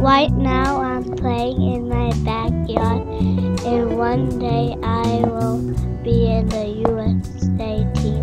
Right now I'm playing in my backyard, and one day I will be in the USA team.